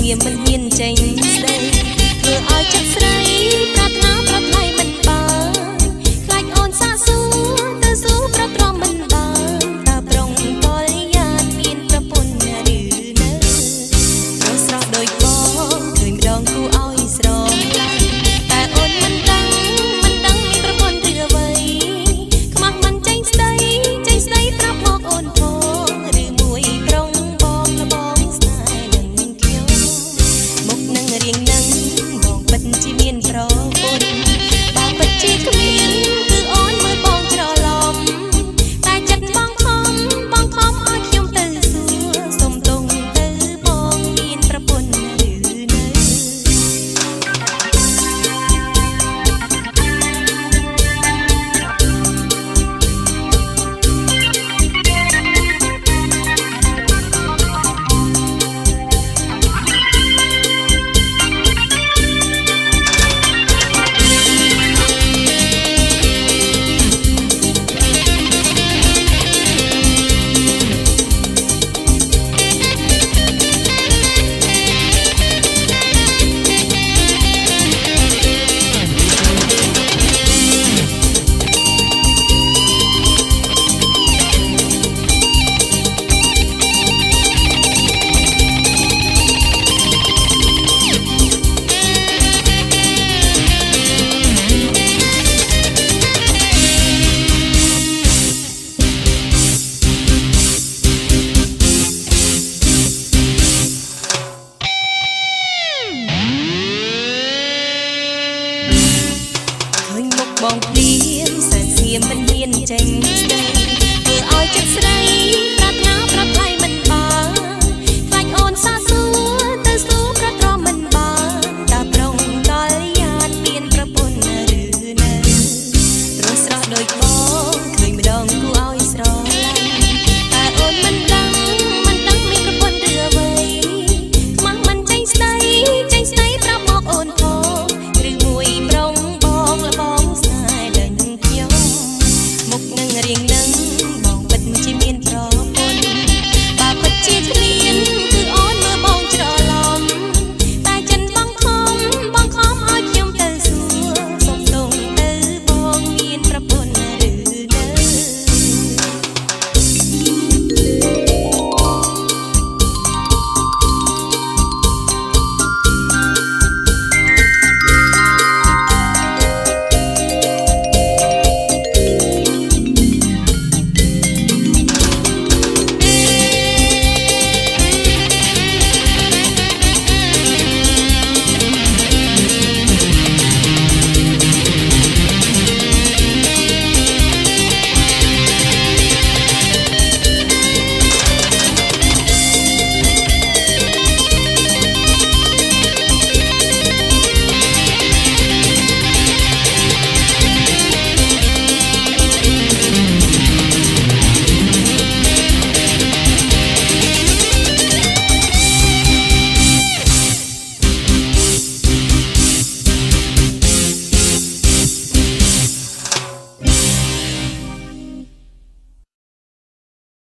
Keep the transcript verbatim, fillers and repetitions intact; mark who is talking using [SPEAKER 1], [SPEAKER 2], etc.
[SPEAKER 1] ៀមមិនហ៊ានចេញស្ដីធ្វើឲ្យចិត្តស្រីប្រាថ្នាប្រថ្លៃមិនបានខ្លាចអូនសាកសួរទៅសួរប្រត្រមមិនបានតើប្រុងកលយានមានប្រពន្ធឬនៅរស់ស្រស់ដូចបងឃើញម្ដងគូឲ្យស្រងតែអូនមិនដឹងមិនដឹងមានប្រពន្ធឬអ្វីខ្មាស់មិនចេញស្ដីចេញស្ដីប្រាប់មកអូនផងឬមួយប្រុងបងលបងស្នេហ៍នឹងខ្ញុំមុខនឹងរៀងនឹងបងពិតជាមានប្រពន្ធបើពិតជាគ្មានគឺអូនមើលបងច្រឡំតែចិត្តបងខំបងខំឲ្យខ្ញុំទៅសួរសុំទងទៅបងមានប្រពន្ធឬនៅ បងព្រៀមសែនស្ងៀមមិនហ៊ានចេញស្ដីធ្វើឲ្យចិត្តស្រី